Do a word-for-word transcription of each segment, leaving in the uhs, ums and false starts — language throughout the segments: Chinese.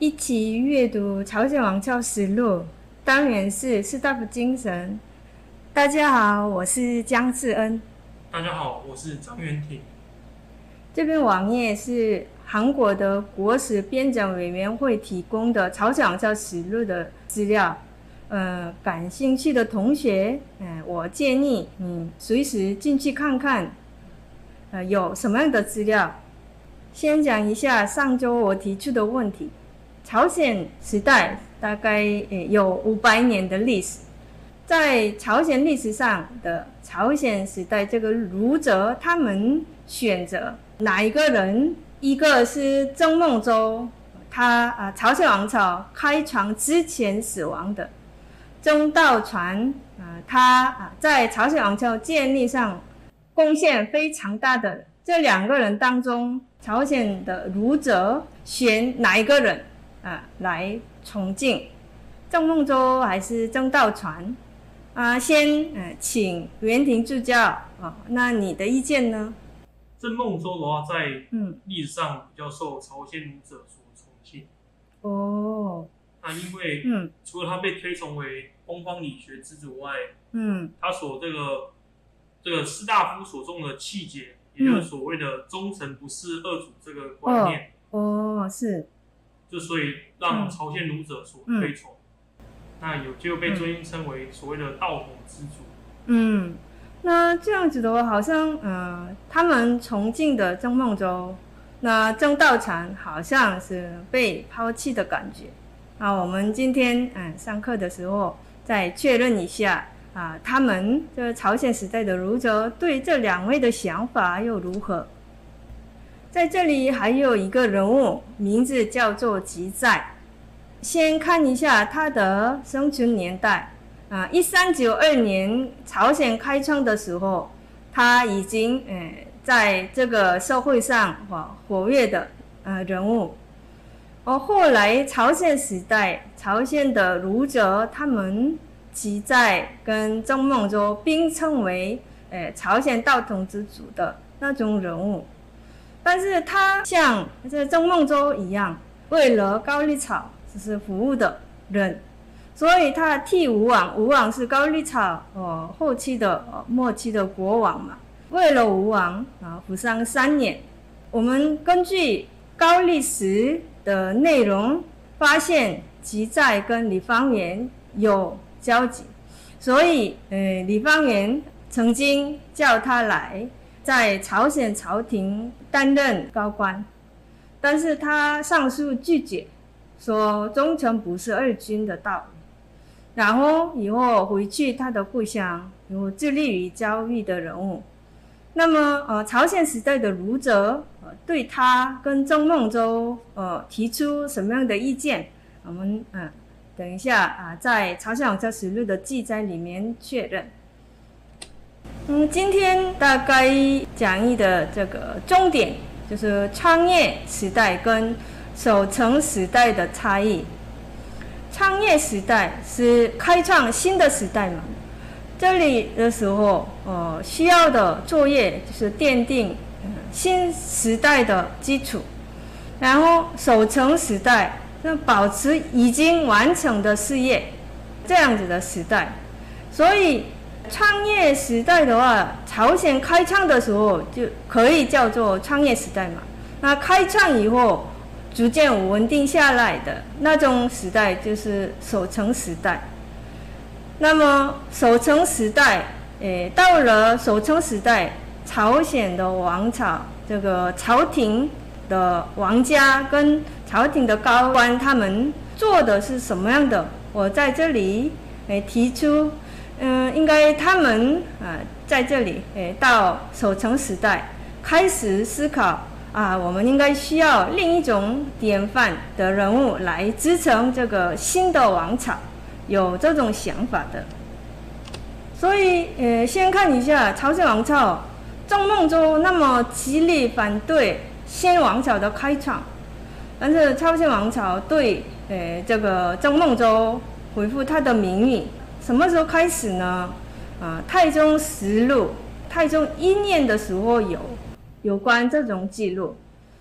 一起阅读朝鲜王朝实录，单元是士大夫精神。大家好，我是姜志恩。 大家好，我是张元挺。 这篇网页是韩国的国史编纂委员会提供的朝鲜王朝实录的资料。呃，感兴趣的同学，呃，我建议你随时进去看看，呃，有什么样的资料。先讲一下上周我提出的问题。朝鲜时代大概有五百年的历史，在朝鲜历史上的朝鲜时代，这个儒者他们选择哪一个人？一个是曾孟州，他啊朝鲜王朝开创之前死亡的。曾道传啊，他啊在朝鲜王朝建立上贡献非常大的。这两个人当中，朝鲜的儒者选哪一个人？啊，来崇敬曾孟州还是曾道传？啊，先呃，请元廷助教啊，那你的意见呢？ 曾孟州的话，在嗯历史上比较受朝鲜儒者所崇敬。 哦， 那因为嗯除了他被推崇为东方理学之祖外， 嗯他所这个这个士大夫所重的气节，也就是所谓的忠臣不事二主这个观念， 哦哦是， 就所以让朝鲜儒者所推崇。嗯、那有就被尊称为所谓的道统之祖。 嗯，那这样子的话，好像呃，他们崇敬的曾孟州，那曾道传好像是被抛弃的感觉。那我们今天嗯、呃、上课的时候再确认一下啊，他们这朝鲜时代的儒者对这两位的想法又如何？在这里还有一个人物，名字叫做吉载。先看一下他的生存年代啊，一三九二年朝鲜开创的时候，他已经呃在这个社会上活活跃的呃人物。而后来朝鲜时代，朝鲜的儒者他们吉载跟曾孟州并称为呃朝鲜道统之祖的那种人物。但是他像这曾孟州一样，为了高丽朝就是服务的人，所以他替吴王，吴王是高丽朝呃后期的呃末期的国王嘛，为了吴王啊服丧三年。我们根据高丽史的内容发现，吉载跟李方元有交集，所以呃李方元曾经叫他来在朝鲜朝廷担任高官，但是他上诉拒绝，说忠诚不是二君的道理。然后以后回去他的故乡，有致力于教育的人物。那么呃，朝鲜时代的儒者呃对他跟曾孟州呃提出什么样的意见？我们嗯、呃、等一下啊，在朝鲜王朝实录的记载里面确认。嗯，今天大概讲义的这个重点就是创业时代跟守成时代的差异。创业时代是开创新的时代嘛，这里的时候，呃，需要的作业就是奠定、呃、新时代的基础，然后守成时代，那保持已经完成的事业，这样子的时代。所以创业时代的话，朝鲜开创的时候就可以叫做创业时代嘛。那开创以后，逐渐稳定下来的那种时代就是守成时代。那么守成时代，诶，到了守成时代，朝鲜的王朝，这个朝廷的王家跟朝廷的高官，他们做的是什么样的？我在这里诶提出。嗯，应该他们啊，在这里诶，到守成时代开始思考啊，我们应该需要另一种典范的人物来支撑这个新的王朝，有这种想法的。所以，呃，先看一下朝鲜王朝，曾孟州那么极力反对新王朝的开创，但是朝鲜王朝对呃这个曾孟州恢复他的名誉。什么时候开始呢？啊，太宗实录，太宗一年的时候有有关这种记录。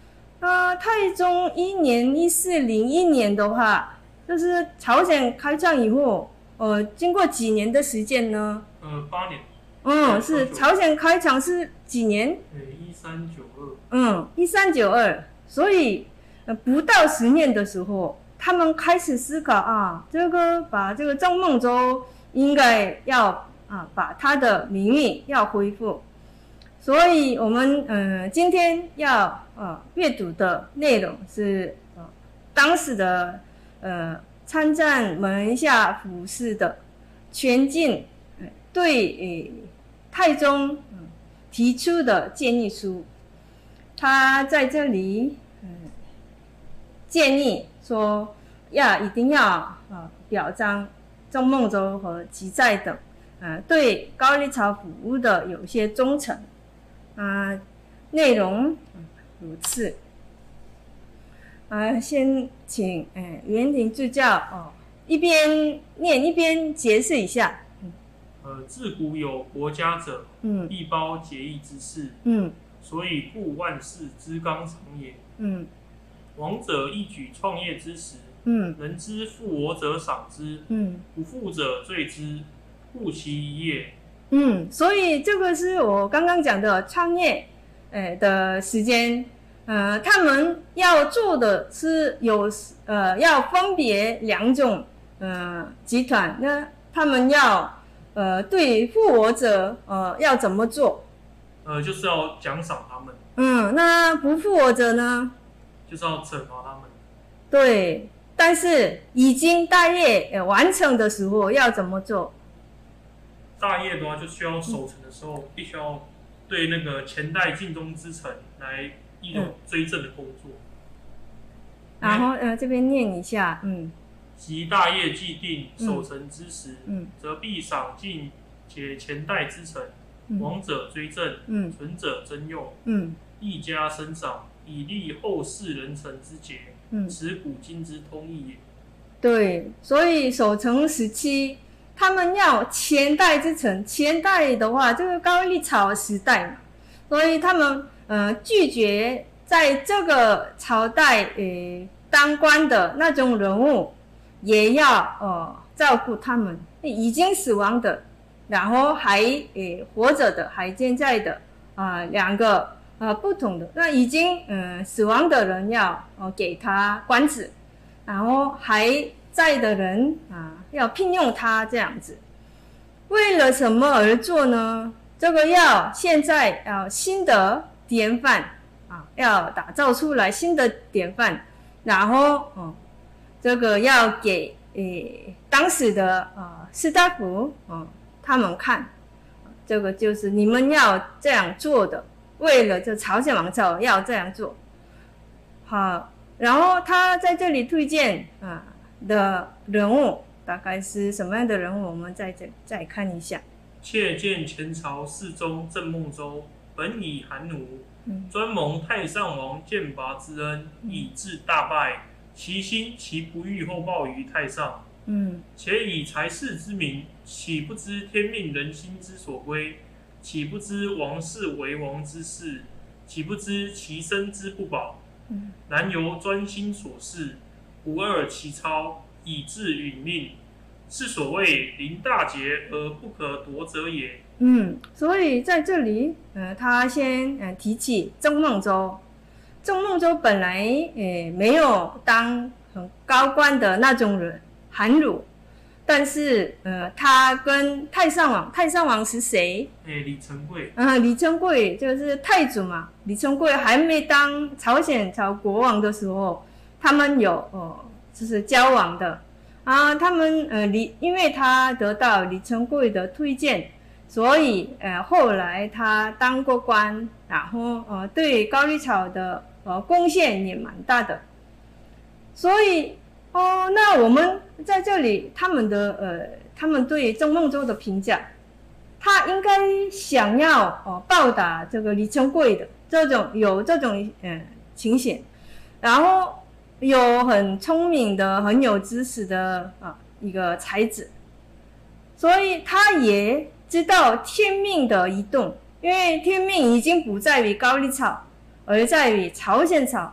啊，太宗一年一四零一年的话，就是朝鲜开战以后，呃，经过几年的时间呢？ 呃，八年。 嗯，是朝鲜开战是几年？ 呃，一三九二。 嗯，一三九二，所以呃不到十年的时候，他们开始思考啊，这个把这个郑孟周应该要啊把他的名誉要恢复。所以我们呃今天要呃阅读的内容是呃当时的呃参战门下武士的全进呃对呃太宗、呃、提出的建议书。他在这里呃建议说要一定要呃表彰郑孟周和吉载等呃对高丽朝服务的有些忠诚。啊、呃，内容、嗯、如此。啊、呃，先请呃袁林助教哦，一边念一边解释一下。 嗯、呃，自古有国家者，嗯，必包结义之事，嗯，所以故万事之纲常也。嗯，王者一举创业之时，嗯，人之负我者赏之，嗯，不负者罪之，故其一也。 嗯，所以这个是我刚刚讲的创业，呃的时间，呃，他们要做的是有呃要分别两种呃集团，那他们要呃对负我者呃要怎么做？ 呃，就是要奖赏他们。 嗯，那不负我者呢？ 就是要惩罚他们。 对，但是已经大业呃完成的时候要怎么做？ 大业的话，就需要守成的时候，必须要对那个前代尽忠之臣来一种追赠的工作。 嗯、然后呃，这边念一下，嗯， 及大业既定守成之时，嗯，则必赏尽解前代之臣，嗯、亡者追赠，嗯，存者征用，嗯，益加升赏，以利后世人臣之节，嗯，此古今之通义也。 对，所以守成时期。他们要前代之臣，前代的话，这个高丽朝时代嘛，所以他们呃拒绝在这个朝代呃当官的那种人物，也要呃照顾他们已经死亡的，然后还呃活着的，还健在的啊、呃、两个呃不同的，那已经呃死亡的人要呃给他官职，然后还在的人啊，要聘用他这样子，为了什么而做呢？这个要现在要新的典范啊，要打造出来新的典范，然后嗯，这个要给诶当时的啊士大夫嗯他们看，这个就是你们要这样做的，为了这朝鲜王朝要这样做。好，然后他在这里推荐啊。的人物大概是什么样的人物？我们再再再看一下。 窃见前朝世宗郑孟周，本以寒奴，嗯、专蒙太上皇剑拔之恩，嗯、以致大败。其心其不欲后报于太上，嗯，且以才士之名，岂不知天命人心之所归？岂不知王室为王之事？岂不知其身之不保？嗯、然由专心所事。不二其操，以致殒命，是所谓临大节而不可夺者也。 嗯，所以在这里，呃，他先呃提起郑孟周。郑孟周本来呃没有当很高官的那种人，韩儒，但是呃他跟太上皇，太上皇是谁？ 哎，李成桂。 啊，李成桂就是太祖嘛。李成桂还没当朝鲜朝国王的时候。他们有呃，就是交往的啊。他们呃，李，因为他得到李成桂的推荐，所以呃，后来他当过官，然后呃，对高丽朝的呃贡献也蛮大的。所以哦，那我们在这里，他们的呃，他们对郑孟周的评价，他应该想要呃报答这个李成桂的这种有这种呃情形，然后。有很聪明的、很有知识的啊一个才子，所以他也知道天命的移动，因为天命已经不在于高丽朝，而在于朝鲜朝。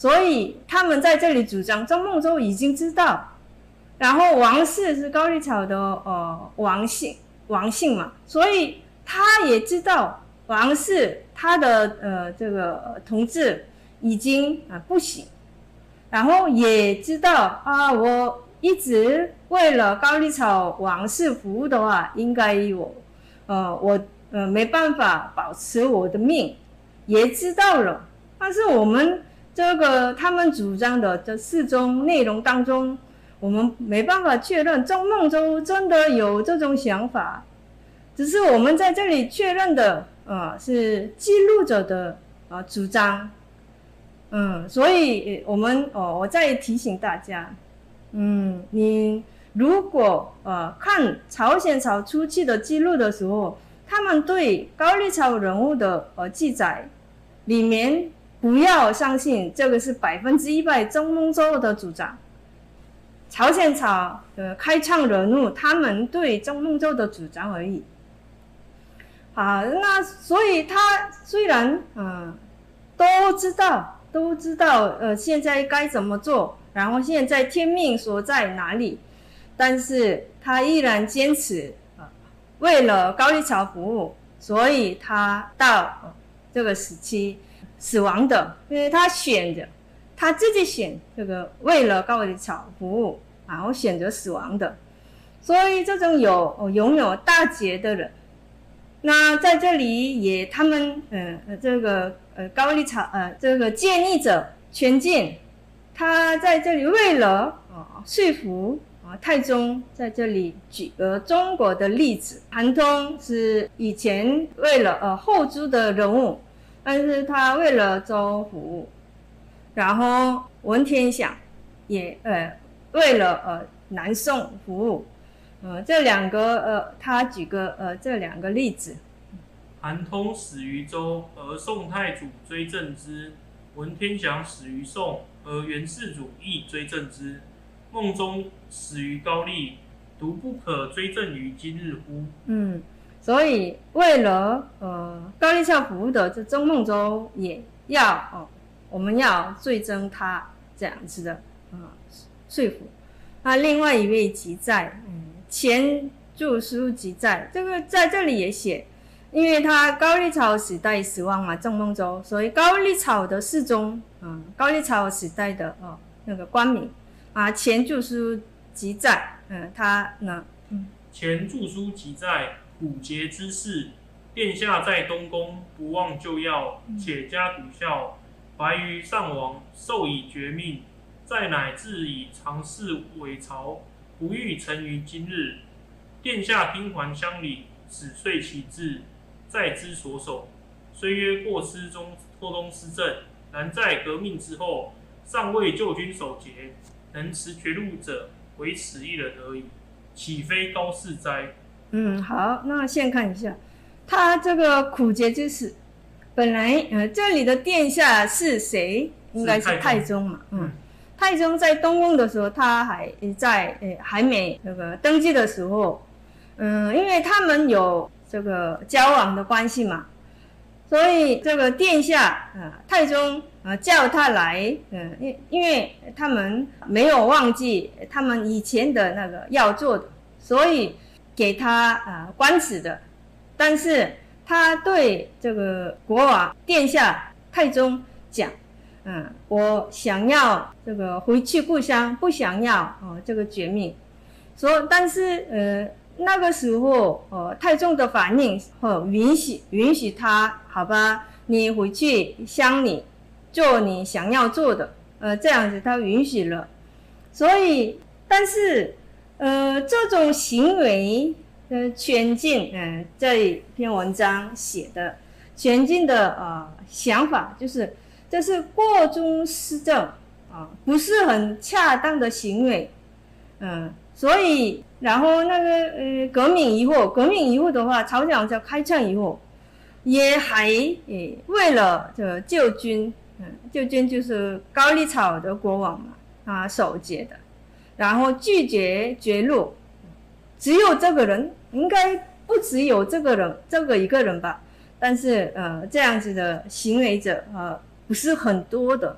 所以他们在这里主张曾孟州已经知道，然后王氏是高丽朝的呃王姓王姓嘛，所以他也知道王氏他的呃这个统治已经啊、呃、不行，然后也知道啊我一直为了高丽朝王室服务的话，应该我呃我呃没办法保持我的命，也知道了。但是我们这个他们主张的这四宗内容当中，我们没办法确认曾孟州真的有这种想法，只是我们在这里确认的呃是记录者的呃主张。嗯，所以我们哦，我再提醒大家，嗯，你如果呃看朝鲜朝初期的记录的时候，他们对高丽朝人物的呃记载里面，不要相信这个是百分之一百曾孟州的主张。朝鲜朝的开创人物，他们对曾孟州的主张而已。好，那所以他虽然嗯都知道。都知道呃现在该怎么做，然后现在天命所在哪里，但是他依然坚持呃为了高丽朝服务，所以他到、呃、这个时期死亡的，因为他选的他自己选这个为了高丽朝服务，然后选择死亡的，所以这种有、呃、拥有大节的人，那在这里也他们呃这个呃高丽朝呃这个建议者全进，他在这里为了呃说服啊、呃、太宗，在这里举个中国的例子。韩通是以前为了呃后朱的人物，但是他为了周服务，然后文天祥也呃为了呃南宋服务。呃，这两个呃，他举个呃这两个例子。 韩通死于周，而宋太祖追赠之；文天祥死于宋，而元世祖亦追赠之。孟宗死于高丽，独不可追赠于今日乎？ 嗯，所以为了呃高丽朝服务的这曾孟州也要哦，我们要追赠他这样子的啊、呃、说服。那另外一位记载，嗯。前著书记载，这个在这里也写，因为他高丽朝时代死亡嘛，曾孟州，所以高丽朝的世宗，嗯，高丽朝时代的哦那个官名啊，前著书记载，嗯，他呢，嗯， 前著书记载，虎节之事，殿下在东宫，不忘旧要，且加笃孝，白于上王，授以绝命，再乃自以常侍伪朝。不欲成于今日，殿下听还乡里，始遂其志，在之所守。虽曰过失中扩东施政，然在革命之后，尚未就军守节，能持绝路者，唯此一人而已，岂非高士哉？ 嗯，好，那先看一下，他这个苦节之事，本来呃这里的殿下是谁？应该是太宗嘛，嗯。太宗在东宫的时候，他还在呃还没那个登基的时候，嗯，因为他们有这个交往的关系嘛，所以这个殿下啊、呃，太宗啊、呃、叫他来，嗯，因因为他们没有忘记他们以前的那个要做的，所以给他啊、呃、官职的，但是他对这个国王殿下太宗讲。嗯，我想要这个回去故乡，不想要哦这个绝命。所但是呃那个时候呃太宗的反应哦允许允许他，好吧，你回去乡里做你想要做的，呃这样子他允许了。所以但是呃这种行为呃全进嗯、呃、这篇文章写的全进的呃想法就是。这是过中施政啊，不是很恰当的行为，嗯，所以然后那个呃革命以后，革命以后的话，朝鲜王朝开创以后，也还诶为了这个救军，嗯，救军就是高丽朝的国王嘛，啊守节的，然后拒绝绝路，只有这个人，应该不只有这个人，这个一个人吧，但是呃这样子的行为者呃。不是很多的，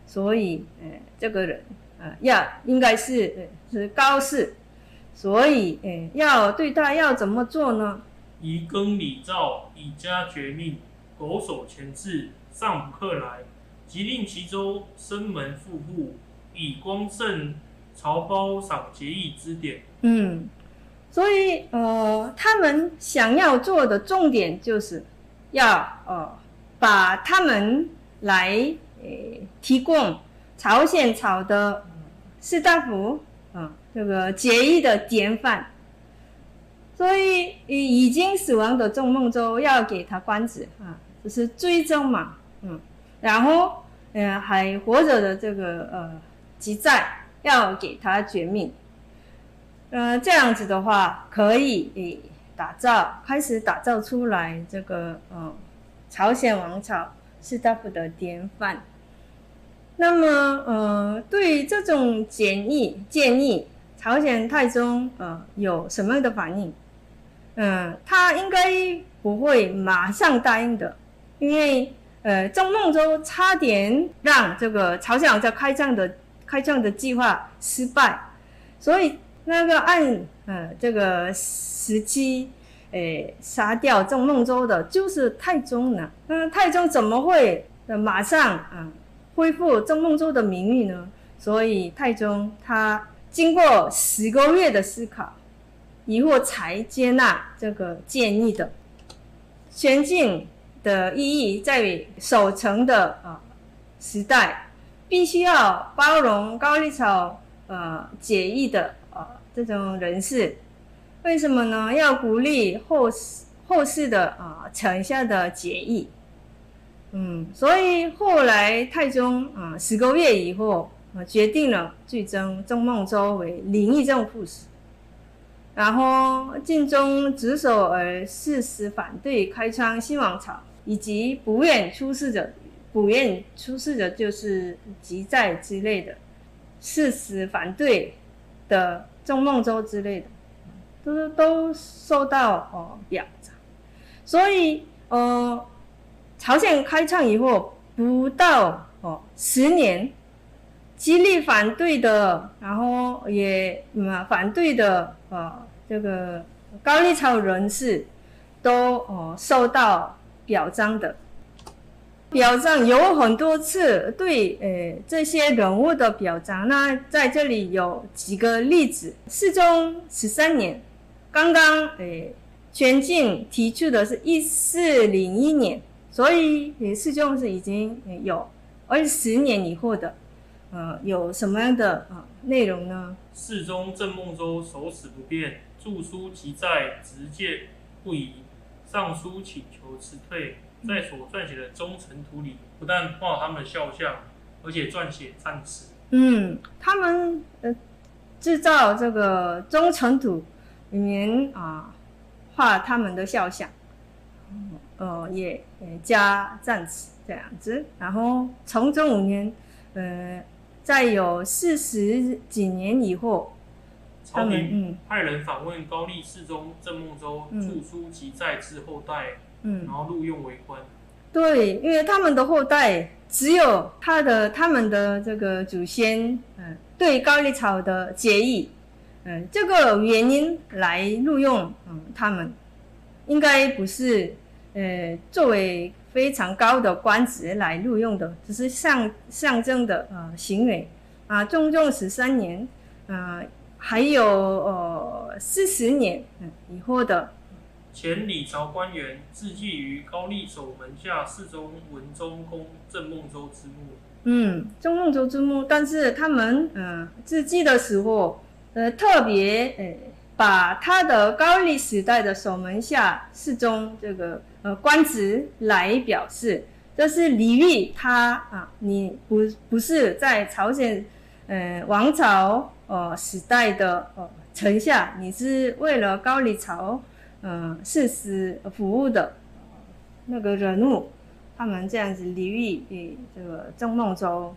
所以呃这个人呃要应该是呃是高士，所以呃要对他要怎么做呢？ 以更礼诏，以加爵命，狗手前至，上不克来，即令其州生门富户，以光圣朝褒赏节义之典。 嗯，所以呃，他们想要做的重点就是要呃把他们来呃提供朝鲜朝的士大夫啊、呃、这个节义的典范。所以已经死亡的仲孟州要给他官职啊，就是追征嘛，嗯，然后呃还活着的这个呃吉在要给他绝命，呃这样子的话可以诶打造开始打造出来这个呃朝鲜王朝士大夫的典范。那么呃对于这种建议建议，朝鲜太宗呃有什么样的反应？嗯，他应该不会马上答应的，因为呃，仲孟州差点让这个朝鲜王朝开创的开创的计划失败，所以那个按呃这个时期，诶杀掉仲孟州的就是太宗呢。那太宗怎么会呃马上啊、呃、恢复仲孟州的名誉呢？所以太宗他经过十个月的思考。以后才接纳这个建议的。前进的意义在于守成的呃时代，必须要包容高丽朝呃解义的呃这种人士。为什么呢？要鼓励后世后世的啊、呃、臣下的解义。嗯，所以后来太宗啊、呃、十个月以后，呃、决定了追征仲孟州为临议政副使。然后尽忠职守而誓死反对开创新王朝，以及不愿出世者，不愿出世者就是吉在之类的，誓死反对的仲孟州之类的，都都受到哦表彰。所以呃，朝鲜开创以后不到哦十年，极力反对的，然后也嗯反对的呃。这个高丽朝人士都哦受到表彰的，表彰有很多次对呃这些人物的表彰。那在这里有几个例子：世宗十三年，刚刚呃全晋提出的是一四零一年，所以呃世宗是已经有二十年以后的，呃有什么样的呃内容呢？ 世宗郑孟州守死不变。著书即在，直谏不疑。上书请求辞退，在所撰写的忠臣图里，不但画他们的肖像，而且撰写赞词。 嗯，他们呃制造这个忠臣图里面啊，画他们的肖像，呃也也加赞词这样子。然后崇祯五年，呃，在有四十几年以后。 朝廷派人访问高丽世宗郑孟州，著书即在之后代，嗯，然后录用为官。 对，因为他们的后代只有他的他们的这个祖先，嗯，对高丽朝的结义，嗯，这个原因来录用，嗯，他们应该不是呃作为非常高的官职来录用的，只是象象征的呃行为啊。中正十三年，呃。还有呃四十年嗯以后的前李朝官员自祭于高丽守门下世宗文忠公郑孟州之墓。 嗯，仲孟州之墓，但是他们嗯、呃、自祭的时候，呃特别呃把他的高丽时代的守门下世宗这个呃官职来表示，这是礼遇他啊，你不不是在朝鲜呃王朝。呃，时代的呃臣下，你是为了高丽朝呃誓死服务的、呃、那个人物，他们这样子礼遇给这个仲孟州。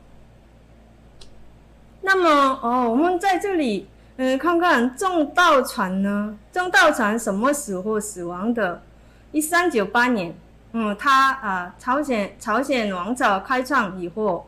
那么哦，我们在这里嗯、呃、看看仲道传呢，仲道传什么时候死亡的？一三九八年，嗯，他啊、呃、朝鲜朝鲜王朝开创以后，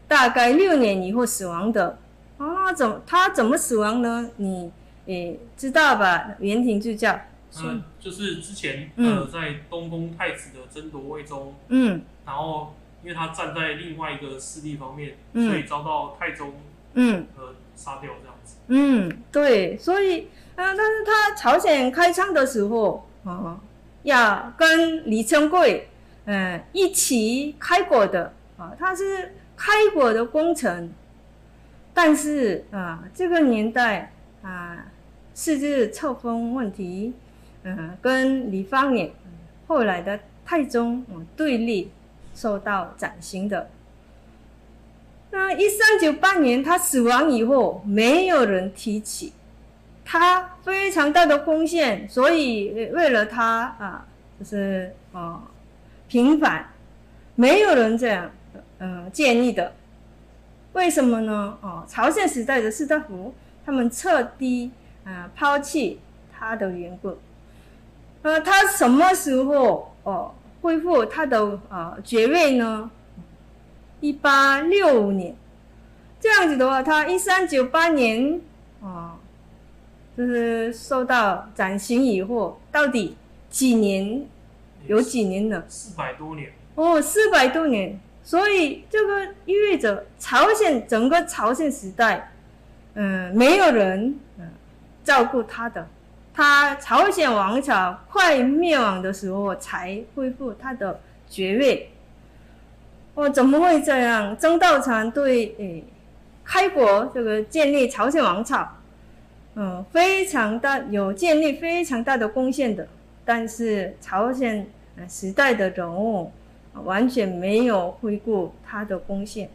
大概六年以后死亡的。啊，那怎么他怎么死亡呢？你也知道吧？袁廷就叫， 嗯，就是之前、嗯、呃在东宫太子的争夺位中，嗯，然后因为他站在另外一个势力方面，嗯、所以遭到太宗嗯呃杀掉这样子。 嗯，对，所以啊、呃，但是他朝鲜开枪的时候啊，要跟李成桂嗯、呃、一起开国的啊，他是开国的功臣。但是啊，这个年代啊，四日册封问题，嗯，跟李方年后来的太宗嗯对立，受到斩刑的。那一三九八年他死亡以后，没有人提起他非常大的贡献，所以为了他啊，就是啊平反，没有人这样嗯、呃、建议的。为什么呢？哦，朝鲜时代的士大夫他们彻底啊、呃、抛弃他的缘故。呃，他什么时候哦恢复他的呃爵位呢？一八六五年，这样子的话，他一三九八年啊、哦，就是受到斩刑以后，到底几年？有几年了？ 四百多年。 哦，四百多年。所以这个意味着朝鲜整个朝鲜时代，嗯，没有人嗯照顾他的，他朝鲜王朝快灭亡的时候才恢复他的爵位。哦，怎么会这样？曾道成对诶开国这个建立朝鲜王朝，嗯，非常大有建立非常大的贡献的，但是朝鲜时代的人物。完全没有回顾他的贡献。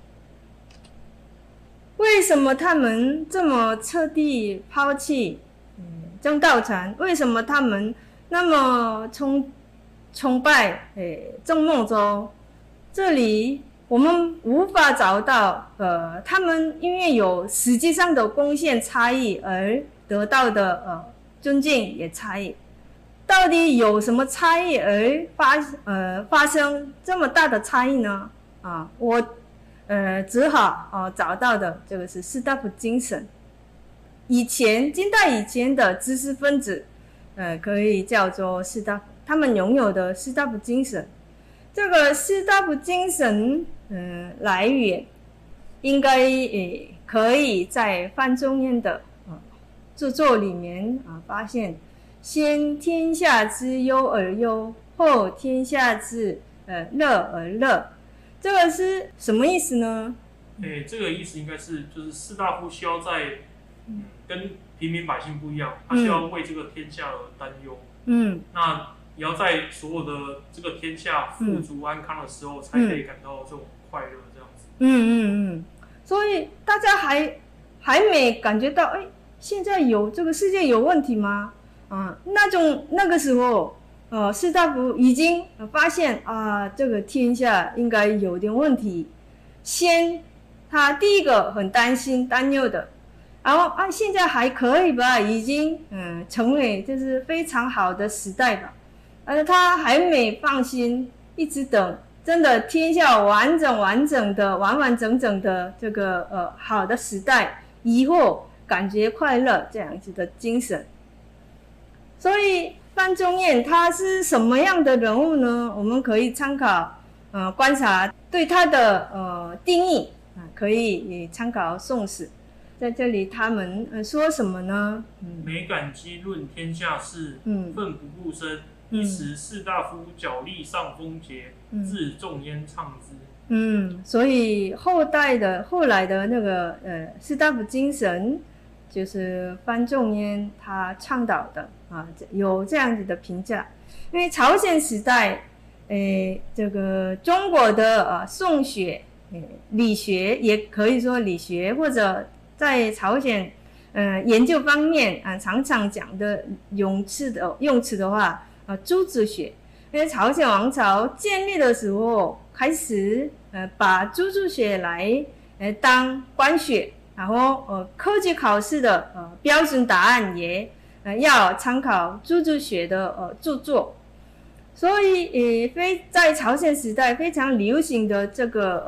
为什么他们这么彻底抛弃嗯曾道成？为什么他们那么崇崇拜诶郑孟周？这里我们无法找到呃他们因为有实际上的贡献差异而得到的呃尊敬也差异。到底有什么差异而发呃发生这么大的差异呢？啊，我呃只好呃找到的这个是士大夫精神。以前金代以前的知识分子，呃可以叫做士大夫，他们拥有的士大夫精神。这个士大夫精神，嗯、呃，来源应该也可以在范仲淹的啊、呃、著作里面啊、呃、发现。先天下之忧而忧，后天下之呃乐而乐，这个是什么意思呢？ 诶，这个意思应该是就是士大夫需要在，嗯，跟平民百姓不一样，他需要为这个天下而担忧。嗯，那也要在所有的这个天下富足安康的时候，嗯、才可以感到这种快乐，这样子。 嗯嗯嗯，所以大家还还没感觉到，哎，现在有这个世界有问题吗？啊，那种那个时候，呃，士大夫已经发现啊，这个天下应该有点问题。先，他第一个很担心、担忧的，然后啊，现在还可以吧，已经嗯成为就是非常好的时代吧。而他还没放心，一直等真的天下完整、完整的、完完整整的这个呃好的时代以后，感觉快乐这样子的精神。所以范仲淹他是什么样的人物呢？我们可以参考呃观察对他的呃定义啊、呃，可以也参考《宋史》。在这里他们呃说什么呢？ 嗯，每感激论天下事，嗯，奋不顾身，一时士大夫角力上风节，嗯、自仲淹唱之。 嗯，所以后代的后来的那个呃士大夫精神。就是范仲淹他倡导的啊，有这样子的评价。因为朝鲜时代，诶，这个中国的呃宋学、诶理学，也可以说理学，或者在朝鲜，呃研究方面啊，常常讲的用词的用词的话，啊，诸子学。因为朝鲜王朝建立的时候，开始呃把诸子学来呃当官学。然后呃，科举考试的呃标准答案也呃要参考诸子学的呃著作，所以也非在朝鲜时代非常流行的这个呃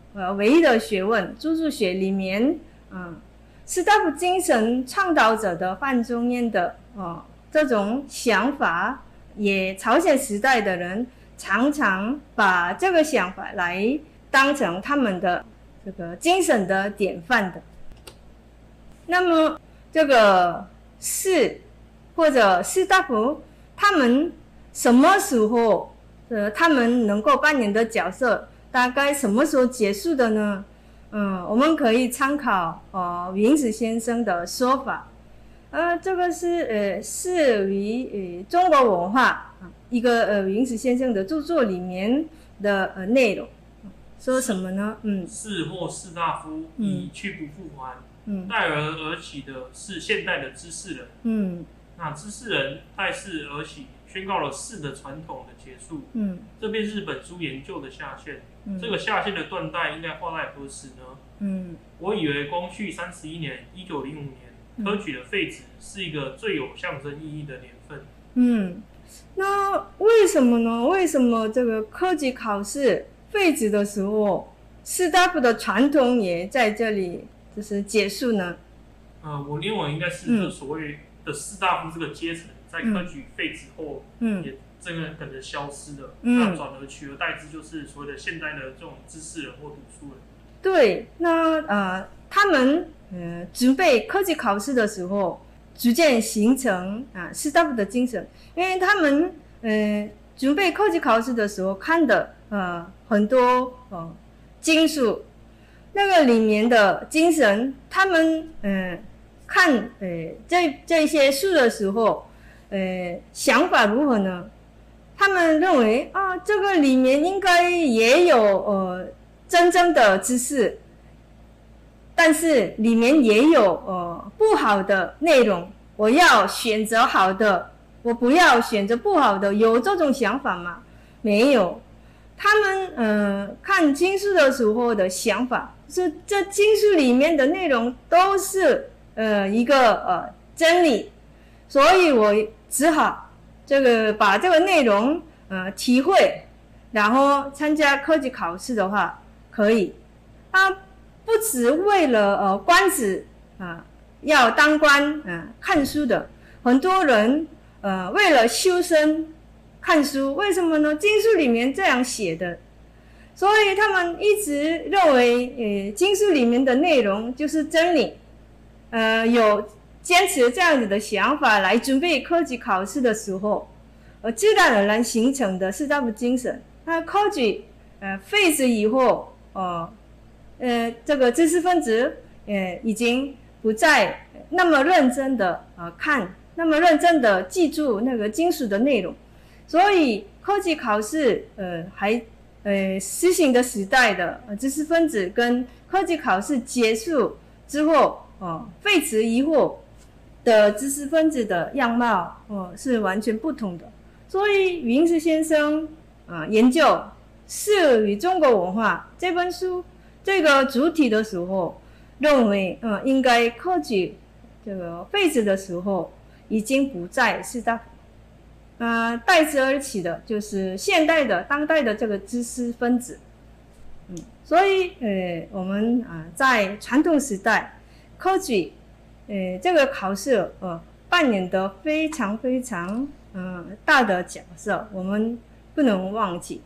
呃唯一的学问著作学里面，嗯，士大夫精神倡导者的范仲淹的呃这种想法，也朝鲜时代的人常常把这个想法来当成他们的这个精神的典范的。那么这个士或者士大夫，他们什么时候呃他们能够扮演的角色，大概什么时候结束的呢？嗯，我们可以参考呃云子先生的说法，呃，这个是呃是于呃中国文化一个呃云子先生的著作里面的呃内容，说什么呢？嗯， 士或士大夫以去不复还， 嗯， 代而而起的是现代的知识人， 嗯， 那知识人代士而起，宣告了士的传统的结束， 嗯， 这便是本书研究的下限。 嗯， 这个下限的断代应该画在何时呢？ 嗯， 我以为光绪三十一年（一九零五年）科举的废止是一个最有象征意义的年份。 嗯，那为什么呢？为什么这个科举考试废止的时候，士大夫的传统也在这里就是结束呢？ 呃，我认为应该是这所谓的士大夫这个阶层，在科举废止后，嗯，也这个可能消失了，嗯，那转而取而代之就是所谓的现代的这种知识人或读书人。对， 那呃，他们呃准备科举考试的时候，逐渐形成啊士大夫的精神，因为他们呃准备科举考试的时候看的呃很多呃经书，那个里面的精神，他们呃看呃这这些书的时候，呃想法如何呢？他们认为啊，这个里面应该也有呃真正的知识，但是里面也有呃不好的内容，我要选择好的，我不要选择不好的，有这种想法吗？没有。他们呃看经书的时候的想法是，这经书里面的内容都是呃一个呃真理，所以我只好这个把这个内容呃体会，然后参加科举考试的话可以。他不只为了呃官职啊、呃、要当官啊、呃、看书的，很多人呃为了修身看书，为什么呢？经书里面这样写的，所以他们一直认为呃经书里面的内容就是真理，呃有坚持这样子的想法来准备科举考试的时候，呃，自然而然形成的士大夫精神。那科举呃废止以后，呃呃，这个知识分子呃已经不再那么认真的呃看，那么认真的记住那个经书的内容，所以科举考试呃还呃实行的时代的呃知识分子跟科举考试结束之后，哦、呃、废止以后的知识分子的样貌哦、呃、是完全不同的。所以云石先生啊、呃、研究《士与中国文化》这本书这个主体的时候，认为呃应该科举这个废止的时候已经不再士大夫，呃代之而起的就是现代的当代的这个知识分子。嗯，所以呃我们啊、呃、在传统时代科举呃这个考试呃扮演的非常非常嗯、呃、大的角色，我们不能忘记。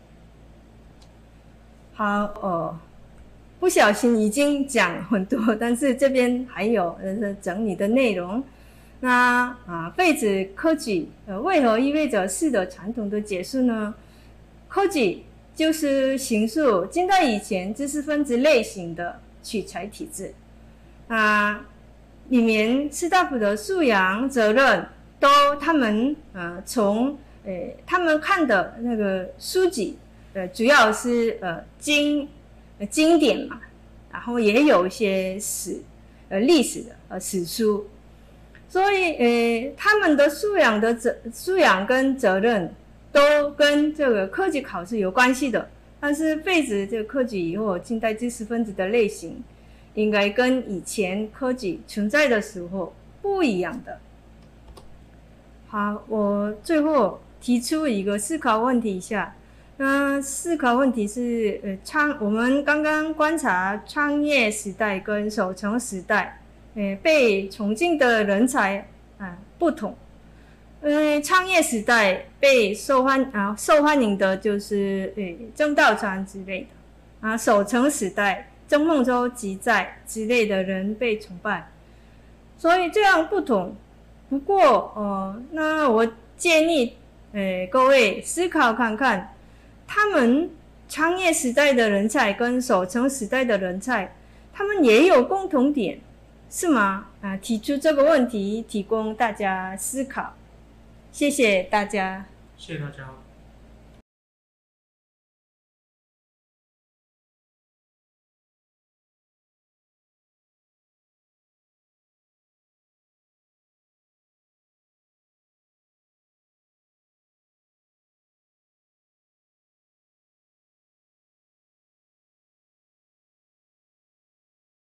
好，呃不小心已经讲很多，但是这边还有呃整理的内容。那啊废止科举呃为何意味着士的传统的结束呢？科举就是形塑近代以前知识分子类型的取材体制啊，里面士大夫的素养责任都他们呃从呃他们看的那个书籍呃主要是呃经呃经典嘛，然后也有一些史呃历史的呃史书，所以呃他们的素养的责素养跟责任都跟这个科举考试有关系的。但是废止这个科举以后，近代知识分子的类型应该跟以前科举存在的时候不一样的。好，我最后提出一个思考问题一下， 那思考问题是，呃，创我们刚刚观察创业时代跟守成时代，呃，被崇敬的人才啊不同。呃，创业时代被受欢啊受欢迎的就是呃郑道川之类的啊，守成时代曾孟洲、吉在之类的人被崇拜，所以这样不同。不过，呃，那我建议，呃，各位思考看看，他们创业时代的人才跟守成时代的人才，他们也有共同点，是吗？啊，提出这个问题，提供大家思考。谢谢大家。 谢谢大家。